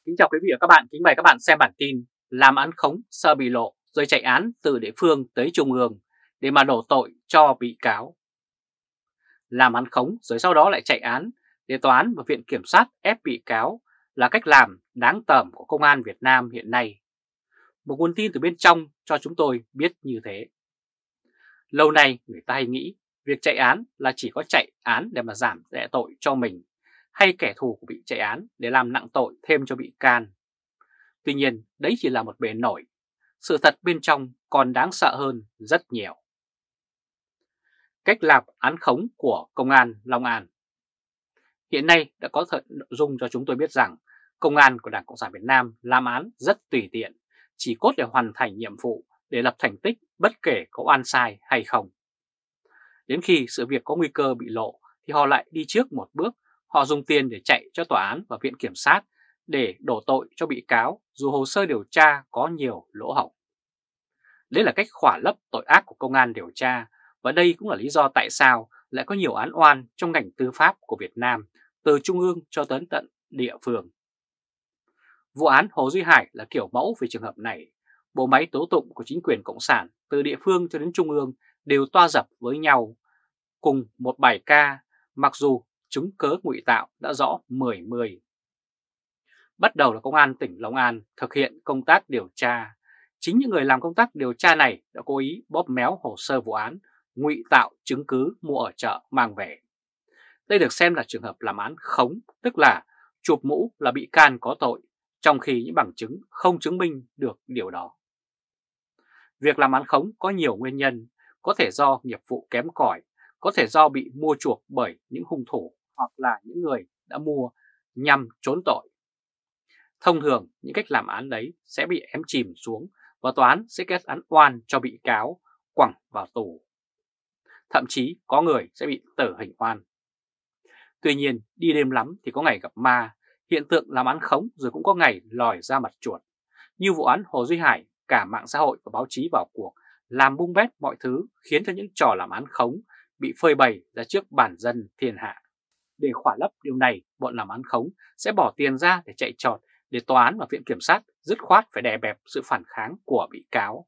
Kính chào quý vị và các bạn, kính mời các bạn xem bản tin làm án khống sợ bị lộ rồi chạy án từ địa phương tới trung ương để mà đổ tội cho bị cáo. Làm án khống rồi sau đó lại chạy án để tòa án và viện kiểm sát ép bị cáo là cách làm đáng tởm của công an Việt Nam hiện nay. Một nguồn tin từ bên trong cho chúng tôi biết như thế. Lâu nay người ta hay nghĩ việc chạy án là chỉ có chạy án để mà giảm nhẹ tội cho mình, hay kẻ thù của bị chạy án để làm nặng tội thêm cho bị can. Tuy nhiên, đấy chỉ là một bề nổi. Sự thật bên trong còn đáng sợ hơn rất nhiều. Cách làm án khống của Công an Long An. Hiện nay đã có nội dung cho chúng tôi biết rằng Công an của Đảng Cộng sản Việt Nam làm án rất tùy tiện, chỉ cốt để hoàn thành nhiệm vụ, để lập thành tích bất kể có oan sai hay không. Đến khi sự việc có nguy cơ bị lộ thì họ lại đi trước một bước, họ dùng tiền để chạy cho tòa án và viện kiểm sát để đổ tội cho bị cáo dù hồ sơ điều tra có nhiều lỗ hổng. Đấy là cách khỏa lấp tội ác của công an điều tra, và đây cũng là lý do tại sao lại có nhiều án oan trong ngành tư pháp của Việt Nam, từ trung ương cho tới tận địa phương. Vụ án Hồ Duy Hải là kiểu mẫu về trường hợp này. Bộ máy tố tụng của chính quyền cộng sản từ địa phương cho đến trung ương đều toa dập với nhau, cùng một bài ca, mặc dù chứng cớ ngụy tạo đã rõ 10-10. Bắt đầu là Công an tỉnh Long An thực hiện công tác điều tra. Chính những người làm công tác điều tra này đã cố ý bóp méo hồ sơ vụ án, ngụy tạo chứng cứ mua ở chợ mang về. Đây được xem là trường hợp làm án khống, tức là chụp mũ là bị can có tội, trong khi những bằng chứng không chứng minh được điều đó. Việc làm án khống có nhiều nguyên nhân, có thể do nghiệp vụ kém cỏi, có thể do bị mua chuộc bởi những hung thủ hoặc là những người đã mua nhằm trốn tội. Thông thường, những cách làm án đấy sẽ bị ém chìm xuống và tòa án sẽ kết án oan cho bị cáo, quẳng vào tù. Thậm chí có người sẽ bị tử hình oan. Tuy nhiên, đi đêm lắm thì có ngày gặp ma, hiện tượng làm án khống rồi cũng có ngày lòi ra mặt chuột. Như vụ án Hồ Duy Hải, cả mạng xã hội và báo chí vào cuộc, làm bung bét mọi thứ, khiến cho những trò làm án khống bị phơi bày ra trước bản dân thiên hạ. Để khỏa lấp điều này, bọn làm án khống sẽ bỏ tiền ra để chạy trọt, để tòa án và viện kiểm sát dứt khoát phải đè bẹp sự phản kháng của bị cáo.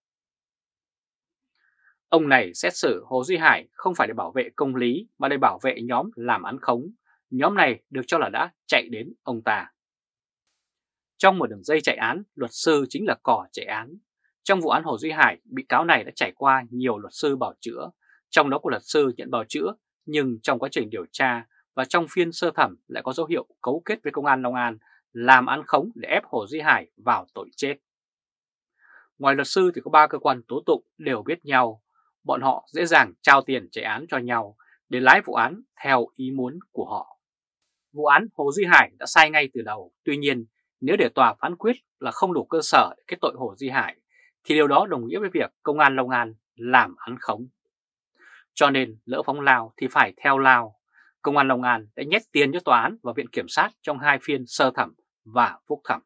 Ông này xét xử Hồ Duy Hải không phải để bảo vệ công lý mà để bảo vệ nhóm làm án khống. Nhóm này được cho là đã chạy đến ông ta. Trong một đường dây chạy án, luật sư chính là cò chạy án. Trong vụ án Hồ Duy Hải, bị cáo này đã trải qua nhiều luật sư bào chữa, trong đó có luật sư nhận bào chữa, nhưng trong quá trình điều tra và trong phiên sơ thẩm lại có dấu hiệu cấu kết với Công an Long An làm án khống để ép Hồ Duy Hải vào tội chết. Ngoài luật sư thì có 3 cơ quan tố tụng đều biết nhau, bọn họ dễ dàng trao tiền chạy án cho nhau để lái vụ án theo ý muốn của họ. Vụ án Hồ Duy Hải đã sai ngay từ đầu, tuy nhiên nếu để tòa phán quyết là không đủ cơ sở để kết tội Hồ Duy Hải thì điều đó đồng nghĩa với việc Công an Long An làm án khống. Cho nên lỡ phóng lao thì phải theo lao. Công an Long An đã nhét tiền cho tòa án và viện kiểm sát trong 2 phiên sơ thẩm và phúc thẩm.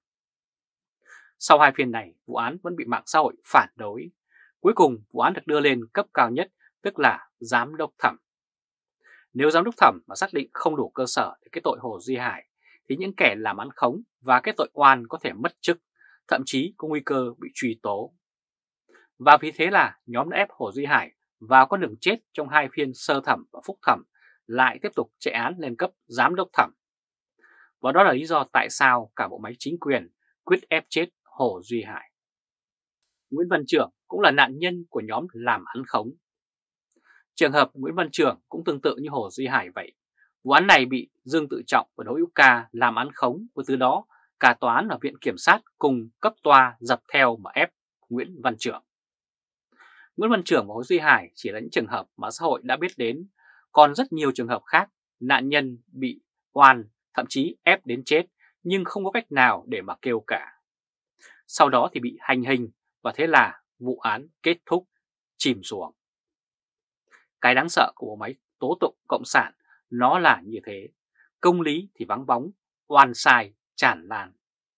Sau 2 phiên này, vụ án vẫn bị mạng xã hội phản đối. Cuối cùng, vụ án được đưa lên cấp cao nhất, tức là giám đốc thẩm. Nếu giám đốc thẩm mà xác định không đủ cơ sở để kết tội Hồ Duy Hải, thì những kẻ làm án khống và kết tội oan có thể mất chức, thậm chí có nguy cơ bị truy tố. Và vì thế là nhóm đã ép Hồ Duy Hải vào con đường chết trong 2 phiên sơ thẩm và phúc thẩm, lại tiếp tục chạy án lên cấp giám đốc thẩm. Và đó là lý do tại sao cả bộ máy chính quyền quyết ép chết Hồ Duy Hải. Nguyễn Văn Trưởng cũng là nạn nhân của nhóm làm án khống. Trường hợp Nguyễn Văn Trưởng cũng tương tự như Hồ Duy Hải vậy. Vụ án này bị Dương Tự Trọng và Đỗ Hữu Ca làm án khống, và từ đó cả tòa án và viện kiểm sát cùng cấp tòa dập theo mà ép Nguyễn Văn Trưởng. Nguyễn Văn Trưởng và Hồ Duy Hải chỉ là những trường hợp mà xã hội đã biết đến, còn rất nhiều trường hợp khác nạn nhân bị oan, thậm chí ép đến chết nhưng không có cách nào để mà kêu cả. Sau đó thì bị hành hình và thế là vụ án kết thúc chìm xuống. Cái đáng sợ của bộ máy tố tụng cộng sản nó là như thế, công lý thì vắng bóng, oan sai tràn lan.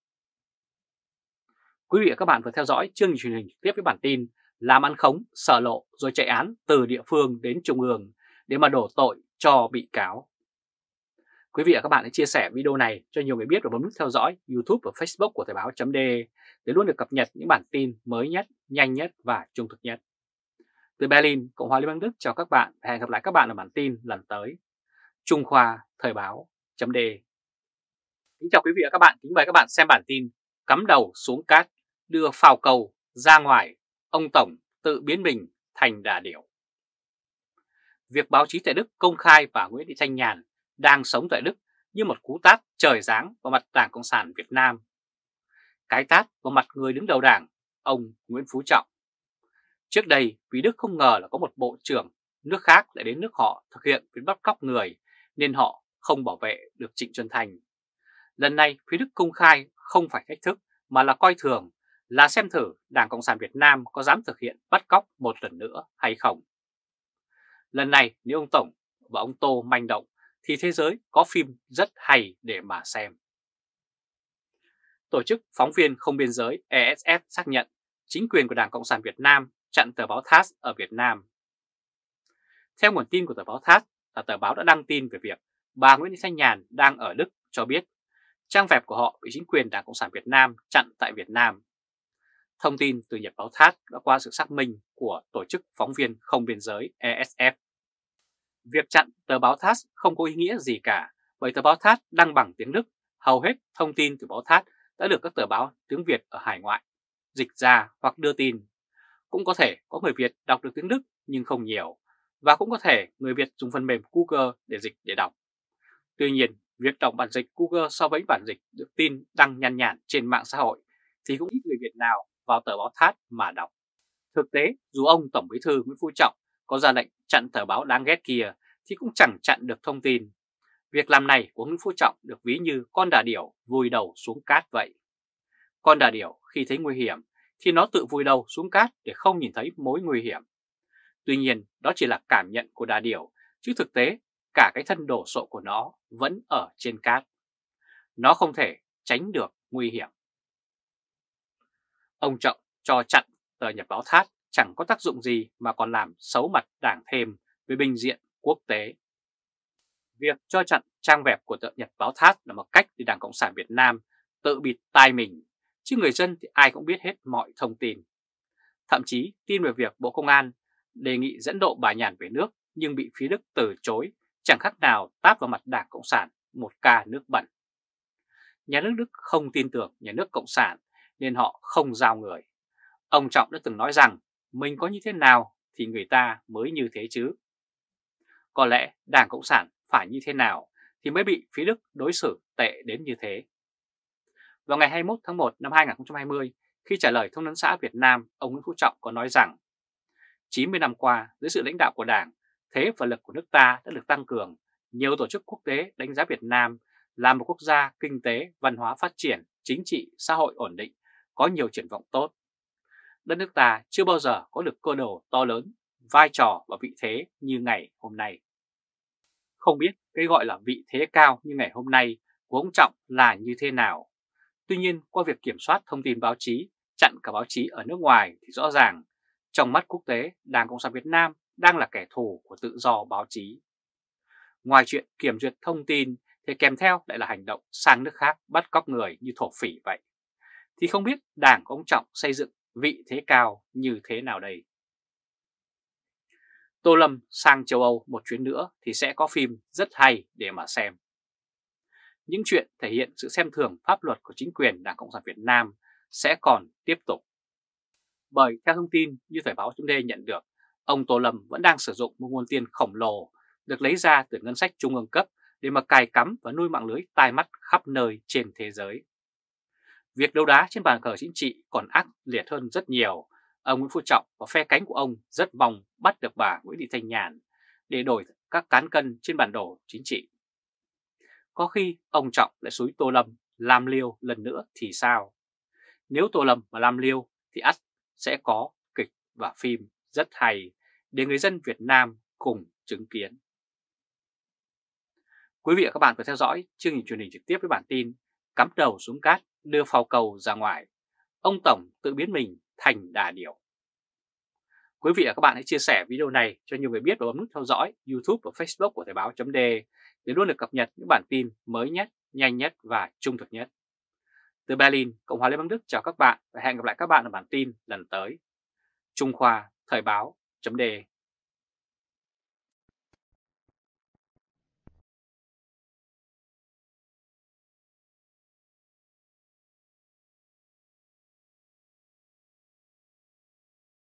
Quý vị và các bạn vừa theo dõi chương trình truyền hình tiếp với bản tin làm án khống sợ lộ rồi chạy án từ địa phương đến trung ương để mà đổ tội cho bị cáo. Quý vị và các bạn hãy chia sẻ video này cho nhiều người biết và bấm nút theo dõi YouTube và Facebook của Thời báo.de để luôn được cập nhật những bản tin mới nhất, nhanh nhất và trung thực nhất. Từ Berlin, Cộng hòa Liên bang Đức chào các bạn và hẹn gặp lại các bạn ở bản tin lần tới. Trung Khoa Thời báo.de. Kính chào quý vị và các bạn, kính mời các bạn xem bản tin cắm đầu xuống cát, đưa phao câu ra ngoài, ông Tổng tự biến mình thành đà điểu. Việc báo chí tại Đức công khai bà Nguyễn Thị Thanh Nhàn đang sống tại Đức như một cú tát trời giáng vào mặt Đảng Cộng sản Việt Nam. Cái tát vào mặt người đứng đầu Đảng, ông Nguyễn Phú Trọng. Trước đây, vì Đức không ngờ là có một bộ trưởng nước khác lại đến nước họ thực hiện việc bắt cóc người, nên họ không bảo vệ được Trịnh Xuân Thanh. Lần này, phía Đức công khai không phải thách thức mà là coi thường, là xem thử Đảng Cộng sản Việt Nam có dám thực hiện bắt cóc một lần nữa hay không. Lần này, nếu ông Tổng và ông Tô manh động, thì thế giới có phim rất hay để mà xem. Tổ chức Phóng viên Không Biên giới ESF xác nhận chính quyền của Đảng Cộng sản Việt Nam chặn tờ báo TASS ở Việt Nam. Theo nguồn tin của tờ báo TASS, là tờ báo đã đăng tin về việc bà Nguyễn Thị Thanh Nhàn đang ở Đức cho biết trang web của họ bị chính quyền Đảng Cộng sản Việt Nam chặn tại Việt Nam. Thông tin từ nhật báo TASS đã qua sự xác minh của Tổ chức Phóng viên Không Biên giới ESF. Việc chặn tờ báo TASS không có ý nghĩa gì cả, bởi tờ báo TASS đăng bằng tiếng Đức. Hầu hết thông tin từ báo TASS đã được các tờ báo tiếng Việt ở hải ngoại dịch ra hoặc đưa tin. Cũng có thể có người Việt đọc được tiếng Đức nhưng không nhiều, và cũng có thể người Việt dùng phần mềm Google để dịch để đọc. Tuy nhiên, việc đọc bản dịch Google so với bản dịch được tin đăng nhan nhản trên mạng xã hội thì cũng ít người Việt nào vào tờ báo TASS mà đọc. Thực tế, dù ông Tổng Bí thư Nguyễn Phú Trọng có ra lệnh chặn tờ báo đáng ghét kia thì cũng chẳng chặn được thông tin. Việc làm này của Nguyễn Phú Trọng được ví như con đà điểu vùi đầu xuống cát vậy. Con đà điểu khi thấy nguy hiểm thì nó tự vùi đầu xuống cát để không nhìn thấy mối nguy hiểm. Tuy nhiên, đó chỉ là cảm nhận của đà điểu, chứ thực tế cả cái thân đổ sộ của nó vẫn ở trên cát. Nó không thể tránh được nguy hiểm. Ông Trọng cho chặn tờ nhật báo TASS chẳng có tác dụng gì mà còn làm xấu mặt Đảng thêm với bình diện quốc tế. Việc cho chặn trang web của tờ nhật báo TASS là một cách để Đảng Cộng sản Việt Nam tự bịt tai mình, chứ người dân thì ai cũng biết hết mọi thông tin. Thậm chí tin về việc Bộ Công an đề nghị dẫn độ bà Nhàn về nước nhưng bị phía Đức từ chối, chẳng khác nào tát vào mặt Đảng Cộng sản một ca nước bẩn. Nhà nước Đức không tin tưởng nhà nước Cộng sản nên họ không giao người. Ông Trọng đã từng nói rằng mình có như thế nào thì người ta mới như thế chứ. Có lẽ Đảng Cộng sản phải như thế nào thì mới bị phía Đức đối xử tệ đến như thế. Vào ngày 21 tháng 1 năm 2020, khi trả lời Thông tấn xã Việt Nam, ông Nguyễn Phú Trọng có nói rằng 90 năm qua, dưới sự lãnh đạo của Đảng, thế và lực của nước ta đã được tăng cường. Nhiều tổ chức quốc tế đánh giá Việt Nam là một quốc gia kinh tế, văn hóa phát triển, chính trị, xã hội ổn định, có nhiều triển vọng tốt. Đất nước ta chưa bao giờ có được cơ đồ to lớn, vai trò và vị thế như ngày hôm nay. Không biết cái gọi là vị thế cao như ngày hôm nay của ông Trọng là như thế nào. Tuy nhiên, qua việc kiểm soát thông tin báo chí, chặn cả báo chí ở nước ngoài thì rõ ràng, trong mắt quốc tế, Đảng Cộng sản Việt Nam đang là kẻ thù của tự do báo chí. Ngoài chuyện kiểm duyệt thông tin thì kèm theo lại là hành động sang nước khác bắt cóc người như thổ phỉ vậy. Thì không biết Đảng của ông Trọng xây dựng vị thế cao như thế nào đây? Tô Lâm sang châu Âu một chuyến nữa thì sẽ có phim rất hay để mà xem. Những chuyện thể hiện sự xem thường pháp luật của chính quyền Đảng Cộng sản Việt Nam sẽ còn tiếp tục. Bởi theo thông tin như Thời báo.de nhận được, ông Tô Lâm vẫn đang sử dụng một nguồn tiền khổng lồ được lấy ra từ ngân sách trung ương cấp để mà cài cắm và nuôi mạng lưới tai mắt khắp nơi trên thế giới. Việc đấu đá trên bàn cờ chính trị còn ác liệt hơn rất nhiều. Ông Nguyễn Phú Trọng và phe cánh của ông rất mong bắt được bà Nguyễn Thị Thanh Nhàn để đổi các cán cân trên bản đồ chính trị. Có khi ông Trọng lại xúi Tô Lâm làm liều lần nữa thì sao? Nếu Tô Lâm mà làm liều thì ắt sẽ có kịch và phim rất hay để người dân Việt Nam cùng chứng kiến. Quý vị và các bạn phải theo dõi chương trình truyền hình trực tiếp với bản tin cắm đầu xuống cát đưa phao câu ra ngoài, ông Tổng tự biến mình thành đà điểu. Quý vị và các bạn hãy chia sẻ video này cho nhiều người biết và bấm nút theo dõi YouTube và Facebook của Thời báo.de để luôn được cập nhật những bản tin mới nhất, nhanh nhất và trung thực nhất. Từ Berlin, Cộng hòa Liên bang Đức chào các bạn và hẹn gặp lại các bạn ở bản tin lần tới. Trung Khoa Thời báo.de